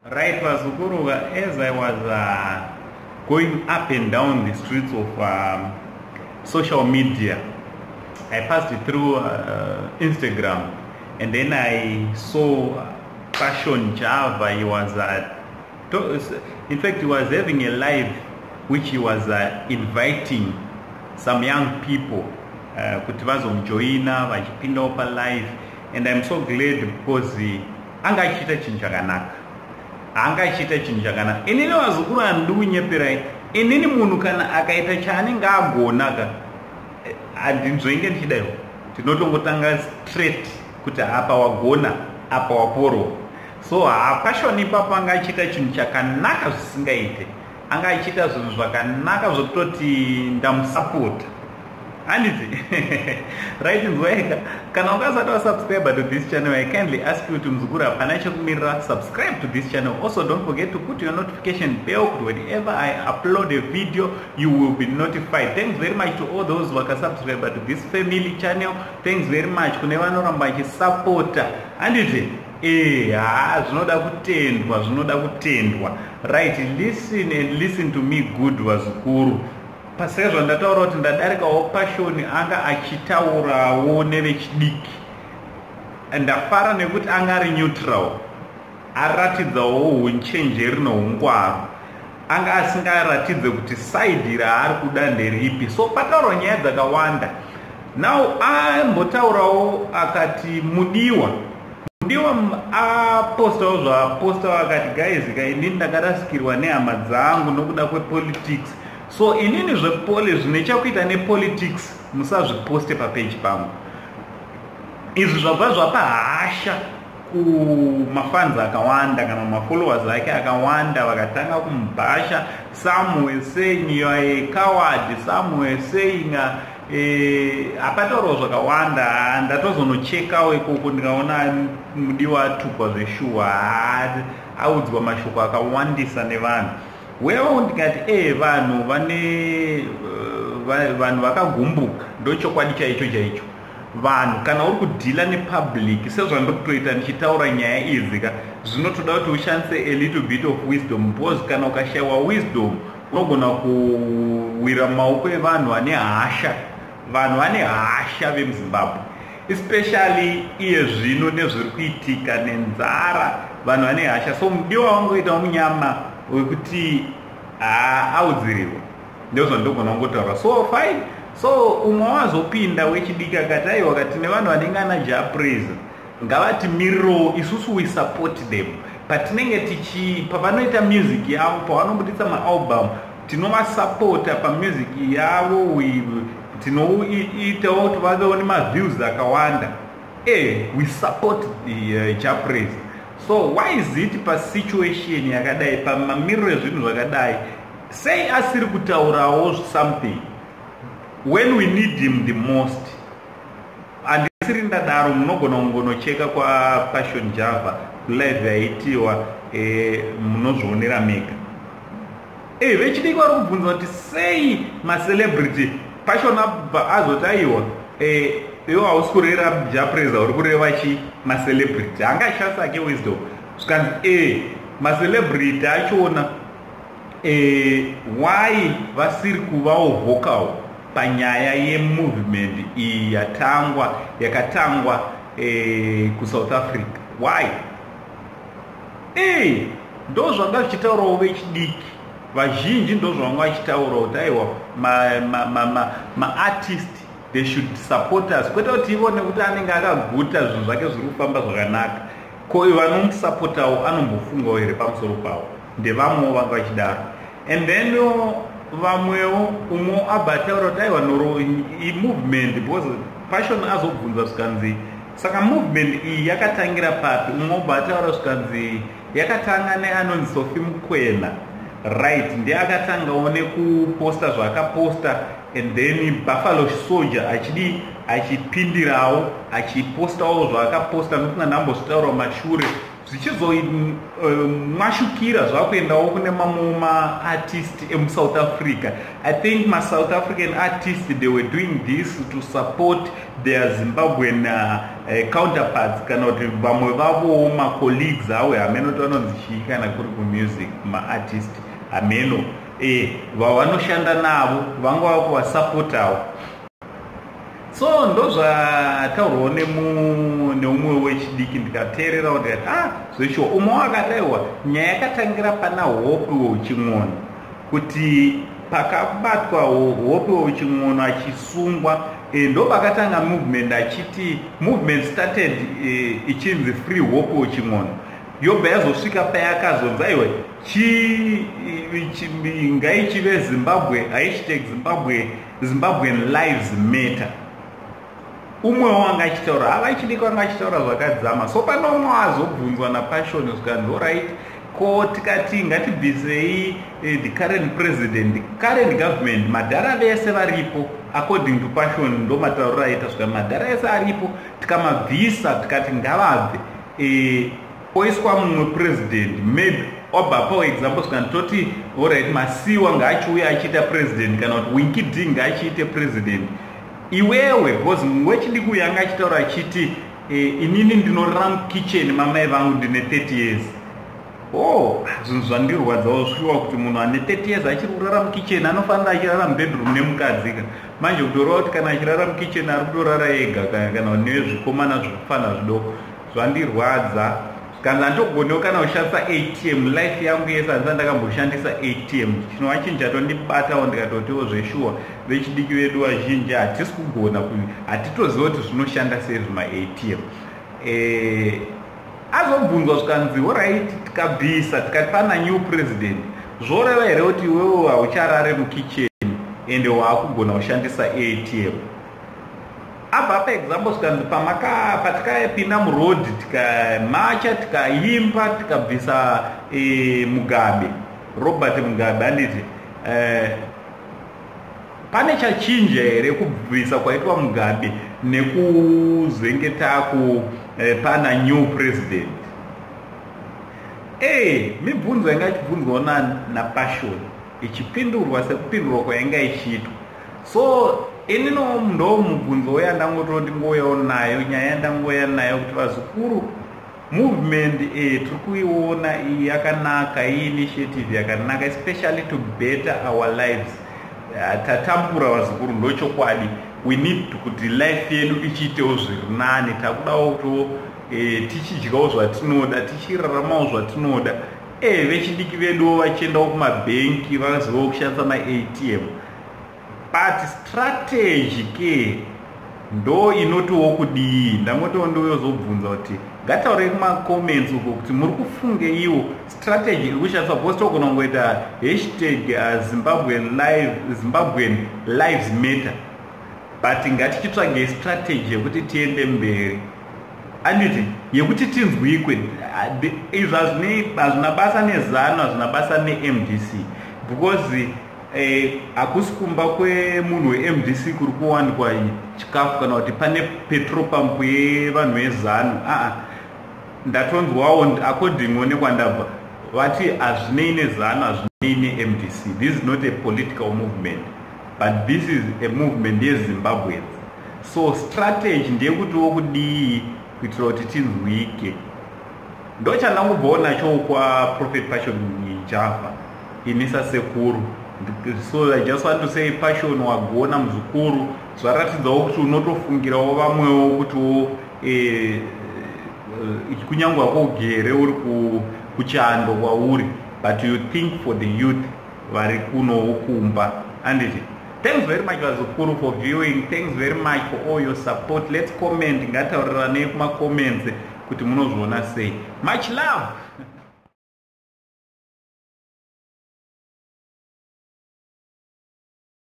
Right, Vasukuruga, as I was going up and down the streets of social media, I passed through Instagram, and then I saw Passion Java. He was, in fact, he was having a live which he was inviting some young people kuti vazomjoina vachipindawo palive, and I'm so glad because angachita chinhu chakanaka. Angachita chinhu chakanaka. Inini vazukuru handidi kunyeperai. Inini munhu kana akaita chaanenge agonaka handinzvenge ndichidaiwo, tinotongotanga straight kuti apa wagona apa waporo. So Passion ipapo angachita chinhu chakanaka zvisingaite. Angachita zvinhu zvakanaka zvokutoti ndamusapota. Handiti? Right, Nzwaika. Kana ukasati wasubscribe to this channel, I kindly ask you to mzukuru hapana chokumirira, subscribe to this channel. Also, don't forget to put your notification bell whenever I upload a video, you will be notified. Thanks very much to all those who subscribe to this family channel. Thanks very much. Kune vanoramba vachisupporta. Handiti? Zvinoda kutendwa. Right, listen and listen to me good, vazukuru. Pasezvo ndataura kuti ndadarikawo Passion anga achitaurawo nevechidiki, ndafara nekuti anga ari neutral, aratidzawo unchenjeri noungwaru, anga asingaratidze kuti side raari kuda nderipi. So pataurwa nyaya dzakawanda. Now ambotaurawo akati mudiwa apostawo zvaapostawo akati guys, inini ndakarasikirwa nehama dzangu nokuda kwepolitics. So inini zvepole zvine chakuita nepolitics musazviposte papage pangu. Izvi zvabva zvapahasha kumafans akawanda kana mafollowers ake akawanda, vakatanga kumubhasha. Some were saying you are a coward, some were saying apataurawo zvakawanda. Ndatozonochekawo ikoko ndikaona mudiwa atukwa zveshuwa, audzwa mashoko akawandisa nevanhu. Wewo ndikati vanhu vanhu vakagumbuka, ndochokwadi chaicho. Vanhu kana uri kudhila nepublic, sezvandikutoita ndichitaura nyaya idzi ka, zvinotoda kuti ushandise a little bit of wisdom, because kana ukashayiwa wisdom unogona kuwira maoko evanhu vane hasha. Vanhu vane hasha vemuZimbabwe, especially iye zvino nezviri kuitika nenzara, vanhu vane hasha. So mudiwa wangoitawo munyama wekuti audziriwa, ndozvandogona kungotaura. So fine. So umwe wazopinda wechidiki akati aiwa kati nevanhu vanenge ana Japreza ngavatimiriro, isusu we support them, patinenge pavanoita music yavo, pavanombudisa maalbum, tinovasupporta pamusic yavo, tinoitawo kuti vavewo nemaviews akawanda. We support the Japreza. So why is it pasituation yakadai, pamamiriro ezvinhu zvakadai, sei asiri kutaurawo something when we need him the most? Handisiri ndadaro, munogona kungonocheka kwaPassion Java live yaitiwa munozvionera mega. Vechidiki vari kubvunza kuti sei macelebrity Passion azoti aiwa iwo hausi kureva Japreza, uri kureva macelebrity. Angashandisa ake wisdom zvikanzi macelebrity achona why vasiri kuvawo vocal panyaya yemovement iyi yakatangwa kuSouth Africa. Why? Ndo zvanga zvichitaurawo vechidiki vazhinji, ndo zvanga vachitaurawo kuti aiwa maartist they should support us, kwete kuti ivone kuti anenge akaguta zvinhu zvake zviri kufamba zvakanaka, ko vanomusapotawo anombofungawo here pamusoro pavo. Ndevamwewo vanga vachidaro. And then vamwewo umwe abataura kuti aiwa noro movement, because Passion azobvunza zvikanzi saka movement iyi yakatangira papi. Umwe ubataura zvikanzi yakatanga neanonzi Sophie Mukwena. Right, ndiye akatangawo nekuposta zvaakaposta, and then Buffalo Soldier achipindirawo achipostawo zvaakaposta, nokuti ndambozvitaura mashure zvichizomwashukira zvakuendawo kune mamwe maartist emusouth Africa. I think ma-South African artists, they were doing this to support their Zimbabwean counterparts, kana kuti vamwe vavo ma-colleagues awe amenoti vanonzishii kana kuri kumusic ma-artist ameno vavanoshanda navo vanga vakuvasapotavo. So ndo zvataurwawo neumwe wechidiki ndikateerera kuti zvecho umwe wakadaiwa nyaya yakatangira pana Hope Weuching'ono, kuti pakabatwa Hope Weuching'ono achisungwa ndo pakatanga movement achiti movement started ichinzi Free Hope Weuching'ono, yobva yazosvika payakazonzi aiwe ngaichive Zimbabwe Zimbabwean Lives Matter. Umwe wanga achitaura avachidiki vanga achitaura zvakadzama. So pano umwe azobvunzwa naPassion zvikanzi alright, ko tikati ngatibvisei the current president, current government, madhara vese varipo according to Passion ndo matauriro aita zvikanzi madhara ese aripo, tikamabvisa tikati ngavabve poiswa mumwe president, maybe obapo example zvikanzi toti alright Masiwa ngaachiuya achiita president kana kuti Winky D ngaachiite president. Iwewe because wechidiki uyu anga achitaura achiti inini ndinorara mukitchen mamai vangu ndine 30 years. Zvinhu zvandirwadzawo zviwa kuti munhu ane 30 years achiri kurara mukitchen anofanira achirara mubedroom nemukadzi. Manje kutoreva kuti kana achirara mukitchen ari kutorara ega kana nezvikomana zvekufana zvidoko zvandirwadza. Kanzi handogonewo kana kushandisa ATM life yangu yese handisa ndakamboshandisa ATM. Chinova chinhu chatondibatawo ndikatotiwo zveshuwa vechidiki vedu vazhinji hatisi kugona hatitoziva kuti zvinoshanda sei zvima ATM. Azobvunzwa zvikanzi alright tikabvisa tikati pana new president, zvoreva here kuti iwewe haucharare mukitchen ende waakugona kushandisa ATM. Abva paexample zvikanzi patikapinda murodhi tikamacha tikaimba tikabvisa Mugabe, Robert Mugabe, handiti pane chachinja here kubvisa kwaitwa Mugabe nekuzengeta pana new president. Mibvunzo yanga ichibvunzwawo naPassion ichipindurwa sekupindurwa kwainga ichiitwa. So inino ndo mubvunzo wayandangototi ngoyawo nayo, nyaya yandangoya nayo kuti vazukuru movement tiri kuiona iyi yakanaka, iyi initiative yakanaka, especially to better our lives. Tatambura vazukuru ndochokwadi, we need kuti life yedu ichiitewo zviri nani, takudawo kuti tichidyawo zvatinoda, tichiraramawo zvatinoda. Vechidiki vedu vachiendawo kumabhenki vazivawo kushandisa ma-ATM. But strategy ke ndo inotiwo kudii. Ndangotiwo ndoyozobvunza kuti ngataure kuma-comments uko kuti muri kufunge iwo strategy iri kushandiswa, because togona kungoita hashtag Zimbabwean Lives Matter, but ngatichitsvage strategy yekuti tiende mberi, anditi yekuti tinzwikwe. Izvo hazvina basa nezano, hazvina basa neMDC, because hakusi kumba kwemunhu weMDC kuri kuwanikwa chikafu kana kuti pane petrol pump yevanhu vezano. Ndatonzwawo according nekwandabva vati hazvinei nezano, hazvinei neMDC. This is not a political movement, but this is a movement yeZimbabweans. So strategy ndeyekutiwo kudii kuitira kuti tinzwike. Ndo chandangobvawo nacho kwaProfet Passion Java inisa sekuru. So I just want to say Passion wagona muzukuru zvaratidzawo kuti unotofungirawo vamwewo kutiwo kunyangwa kogere uri kuchando kwauri, but you think for the youth vari kunowo kumba. Anditi thanks very much vazukuru for viewing. Thanks very much for all your support. Let's comment, ngataurirane kuma comments kuti munozviona sei. Much love.